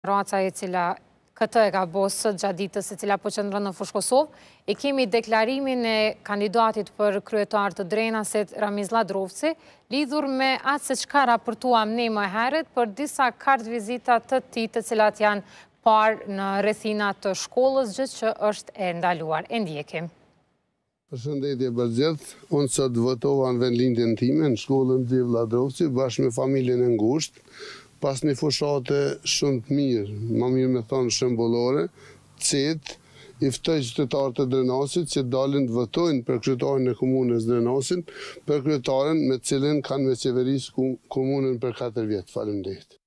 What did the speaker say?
Raca e cila këtë e ka bosë gjatë ditës e cila po qëndron në fushë Kosovë, e kemi deklarimin e kandidatit për kryetar të Drenasit, Ramiz Lladrovci, lidhur me atë se çka raportuam ne më herët për disa kartë vizita të tij të cilat janë parë në rrethina të shkollës, gjë që është e ndaluar. E ndjekim. Përshëndetje Përgjigjet, unë sot votova në vendlindjen time në shkollën Xhev Lladrovci bashkë me familjen e ngushtë, pas një fushate shumë të mirë, më mirë me thonë shembullore, i ftoj qytetarët e Drenasit që dalin të votojnë për kryetarin e komunës Drenasin, për kryetaren me cilin kanë me qeverisë komunën për 4 vjetë. Faleminderit.